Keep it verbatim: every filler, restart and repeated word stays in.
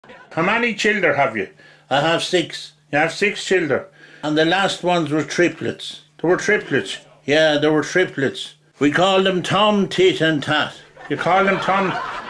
How many children have you? I have six. You have six children. And the last ones were triplets. There were triplets. Yeah, there were triplets. We called them Tom, Tit and Tat. You call them Tom,